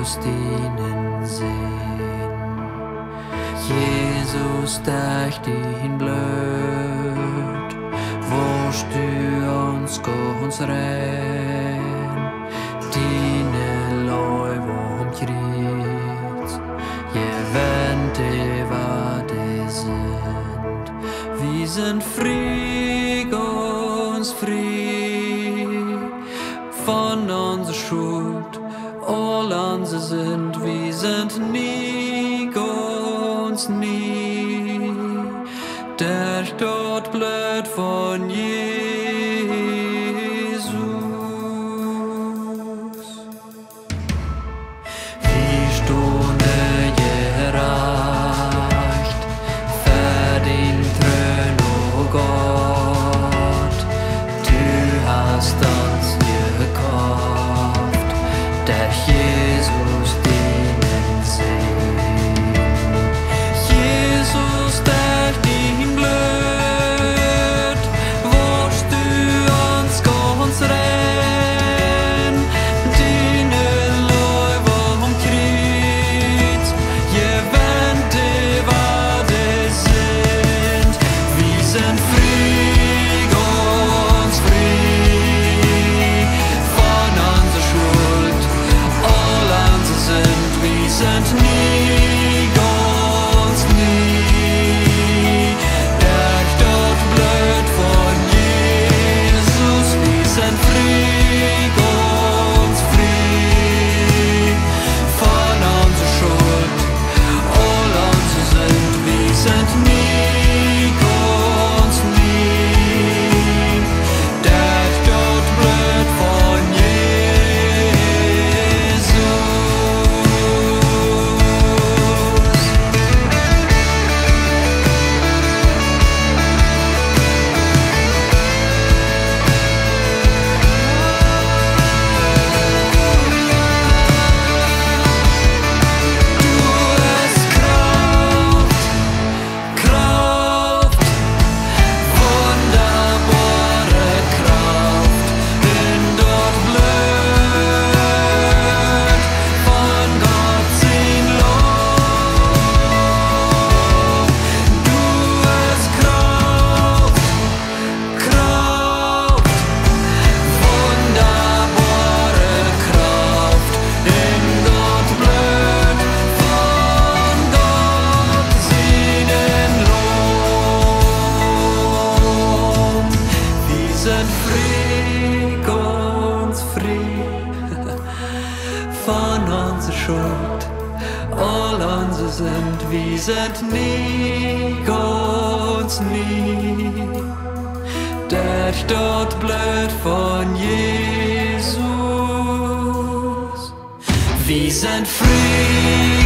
Jesus dienen sehen. Jesus, durch din blöd, vårst du ons gåns ren, dine lov omkring, je wende var det sind. Wir sind fri, ganz fri, von unserer Schuld, all unsere sind, wir sind nie, ganz nie, der dort blöd von Jesus. Die Stunde gereicht, verdient Thron, oh Gott, du hast uns gekauft, der Jesus dienen sehen. Jesus, der din blöd, vårst du uns ganz ren, dine lov omkring, je wende var det sind. Wir sind fri, ganz fri, von unserer Schuld, all unsere sind. Wir sind nie, ganz nie, der dort blöd von Jesus. Wir sind fri, ganz fri, von unserer Schuld, all unsere sind. Wir sind nie, ganz nie, der dort blöd von Jesus. Du hast Kraft, Kraft, wunderbare Kraft, bin dort blöd, von Gott sein Lob. Du hast Kraft, Kraft, wunderbare Kraft, in Gott blöd, von Gott seinen Lob. Wir sind fri, ganz fri, von unserer Schuld, all unsere sind. Wir sind nie, ganz nie, der dort blöd von Jesus. Wir sind fri,